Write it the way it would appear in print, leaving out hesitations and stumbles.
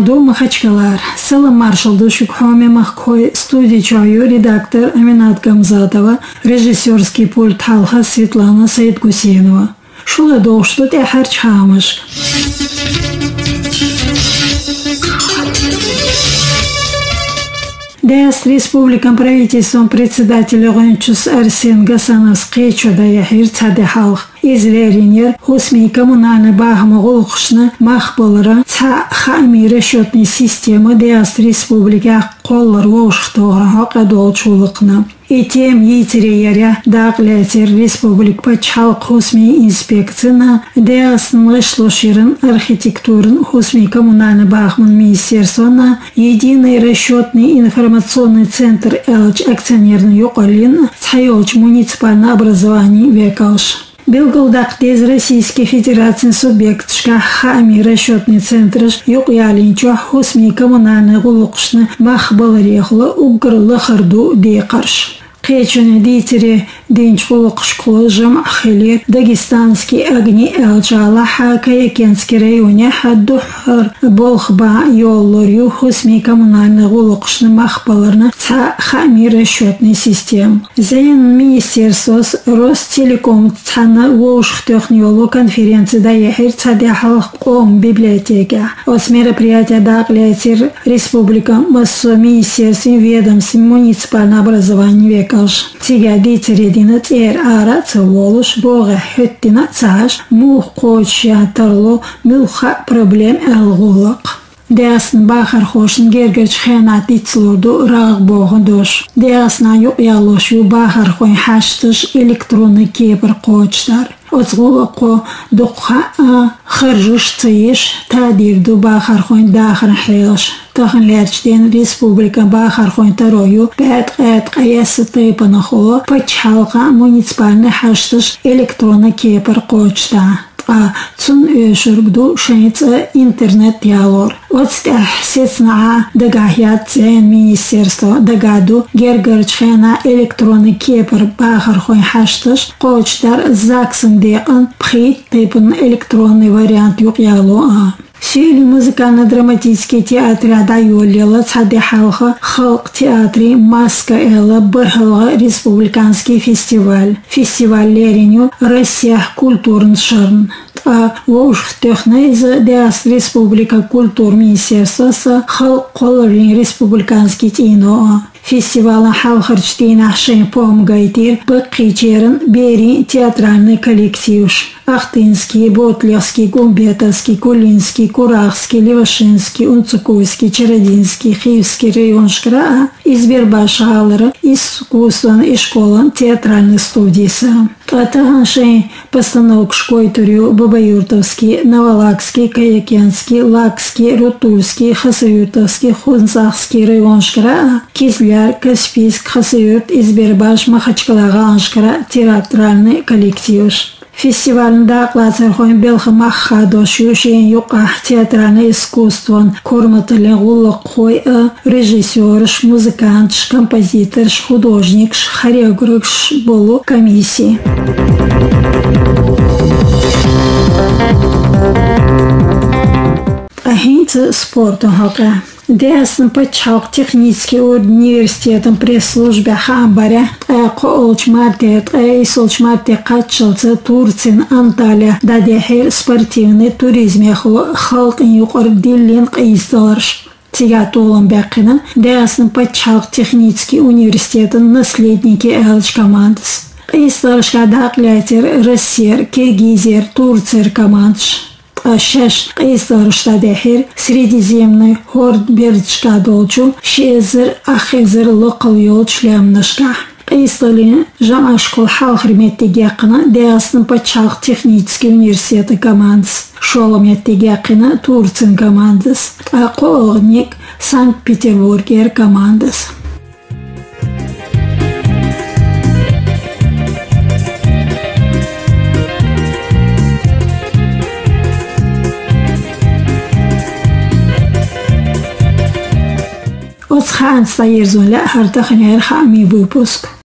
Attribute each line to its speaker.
Speaker 1: Ду Махачкалар, села маршал Душукхоме Махкой, студия редактор Аминат Гамзатова, режиссерский пульт Халха Светлана Саидгусейнова. Шула до что ты харчхамаш. Дяс республикам правительством председателя Гончус Арсен Гасановский чудая хирцаде халх излеринер хусми коммунальный багмогулхшны махболра ца хами расчетной системы Дяс республика коллар вошхтора хакадолчулыкна. И тем yitireyere dağlatir республик пачхал хусми инспекцияна Дяс нышлоширын архитектурын хусми коммунальный багмын министерствона единый расчетный информационный центр Элч акционерный юкалин Цайолч муниципальное образование векалш. Белгылдак из Российской Федерации субъект хами расчетный центр юкалинчо хусми коммунальный гулукшны махбаларехла угрла харду дейкарш. Кечуне дитери денчкулук школы жам ахилер дагестанский огни элджала Каякенский районе хаддухар болхба йоллорю хусми коммунальный гулукшны махбаларны ца хами расчетный систем. Зен министерство Ростелеком цана воушх техниолу конференции даехер цадяхал ком библиотека. От мероприятия дaqlatir республика массо министерств ведомств муниципальное образование века. Тига дитредина тер арац волош бога хеттина цаш мух коча тарло милха проблем алгулак. Дясн бахар хошн гергерч хенат ицлорду раг богондош. Дясна юк ялошу бахар хойн хаштыш электронный кепер кочтар. Оцгулако духха хыржуш цыеш тадирду бахар хойн дахар хелш. Тахан лерчден республика бахар хойн тарою пэт каясы тайпанахо пачхалка муниципальный хаштыш электронный кепер кочта. Цун öşürgdu şenitse internet yalor. Отстях сецна дагахят зен министерство дагаду гергерчхена электронный кепер бахар хойн хаштыш кочтар заксын деқын пхит типын электронный вариант юк яло. Сели музыкально-драматический театр Адайолила Цаде Халха Халк театре Маска Эла Бархала республиканский фестиваль. Фестиваль Лериню Россия культурн шарн. Воуш технейза Дяс республика культур министерства с Халк Колорлин республиканский тино. Фестиваль Халхарчтина Шен Помгайтир Бакичерн Бери театральный коллектив. Ахтынский, Ботлевский, Гумбетовский, Кулинский, Курахский, Левашинский, Унцукуйский, Чародинский, Хивский район Шкра, Избербашалера, искусствен и школан театральной студии. Атаганшей постановок Шкойторю, Бабаюртовский, Новолакский, Каякенский, Лакский, Рутульский, Хасаюртовский, Хунзахский район Шкра, Кизляр, Каспийск, Хасаюрт, Избербаш, Махачкалага Шкра, театральный коллектив. Фестиваль дaqlatir белха махадошу шен юка театральное искусство корматылен гуллак хой режиссер, музыкант, композитор, художник, хореограф болу комиссии. Агенция спорта хака. Дясн пачхак технический университетом пресс-службе Хамбаре, Колчмарте, Солчмарте, Качалце, Турцин, Анталия, Дадехер, спортивный туризм, Халк Юкор, Диллин, Исторш. Тигатулом Бекина, Дясн пачхак технический университетом наследники Элч командс. Исторшка дaqlatir Россия, Киргизия, Турция командш. Шеш Исторшта дехер Средиземный Хордберджка долчу Шезер Ахезер локал йол члямнашка. Истолин Жама школ халхриметти гякна Дясн пачхак технический университет командс. Шолометти гякна Турцин командс. Колник Санкт-Петербургер командс. От хан стоит золя, хартахнер хами выпуск.